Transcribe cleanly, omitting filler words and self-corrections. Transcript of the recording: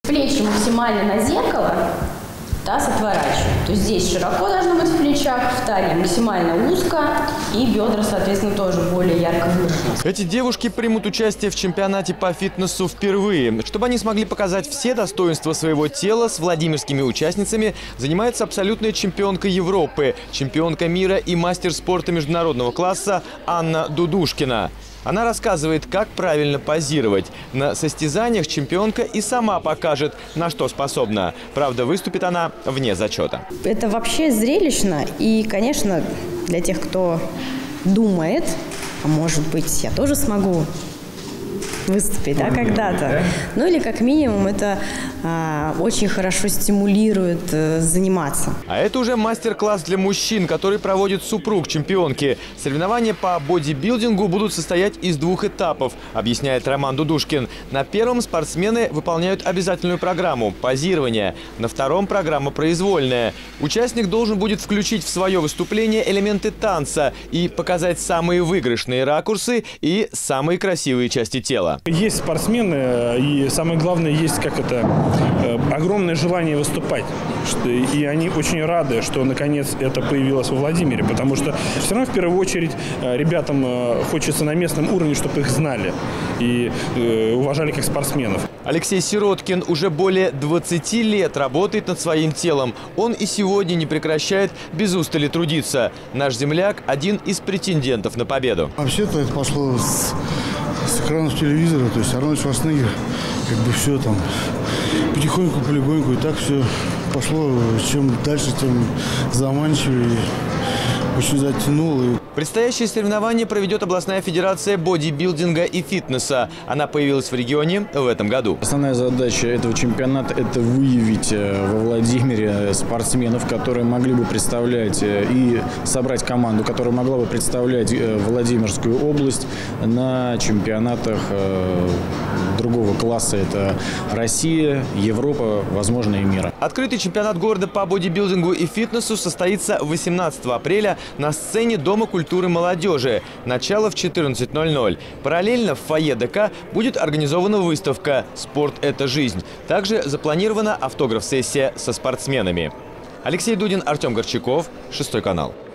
Плечи максимально на зеркало, таз отворачиваем. То есть здесь широко должно быть в плечах, в талии максимально узко, и бедра, соответственно, тоже более ярко выражены. Эти девушки примут участие в чемпионате по фитнесу впервые. Чтобы они смогли показать все достоинства своего тела, с владимирскими участницами занимается абсолютная чемпионка Европы, чемпионка мира и мастер спорта международного класса Анна Дудушкина. Она рассказывает, как правильно позировать. На состязаниях чемпионка и сама покажет, на что способна. Правда, выступит она вне зачета. Это вообще зрелищно. И, конечно, для тех, кто думает, а может быть, я тоже смогу выступить, да, когда-то. Ну или как минимум это очень хорошо стимулирует заниматься. А это уже мастер-класс для мужчин, который проводит супруг чемпионки. Соревнования по бодибилдингу будут состоять из 2 этапов, объясняет Роман Дудушкин. На первом спортсмены выполняют обязательную программу – позирование. На втором – программа произвольная. Участник должен будет включить в свое выступление элементы танца и показать самые выигрышные ракурсы и самые красивые части тела. Есть спортсмены, и самое главное, есть огромное желание выступать. И они очень рады, что наконец это появилось во Владимире, потому что все равно в первую очередь ребятам хочется на местном уровне, чтобы их знали и уважали как спортсменов. Алексей Сироткин уже более 20 лет работает над своим телом. Он и сегодня не прекращает без устали трудиться. Наш земляк – один из претендентов на победу. Вообще-то это пошло с экранов телевизора, то есть Арнольд Шварценеггер, все там потихоньку, полегоньку, и так все пошло. Чем дальше, тем заманчивее. Очень затянуло. Предстоящие соревнования проведет областная федерация бодибилдинга и фитнеса. Она появилась в регионе в этом году. Основная задача этого чемпионата – это выявить во Владимире спортсменов, которые могли бы представлять и собрать команду, которая могла бы представлять Владимирскую область на чемпионатах другого класса. Это Россия, Европа, возможно, и мир. Открытый чемпионат города по бодибилдингу и фитнесу состоится 18 апреля на сцене Дома культуры молодежи. Начало в 14:00. Параллельно в фойе ДК будет организована выставка «Спорт – это жизнь». Также запланирована автограф-сессия со спортсменами. Алексей Дудин, Артем Горчаков, 6 канал.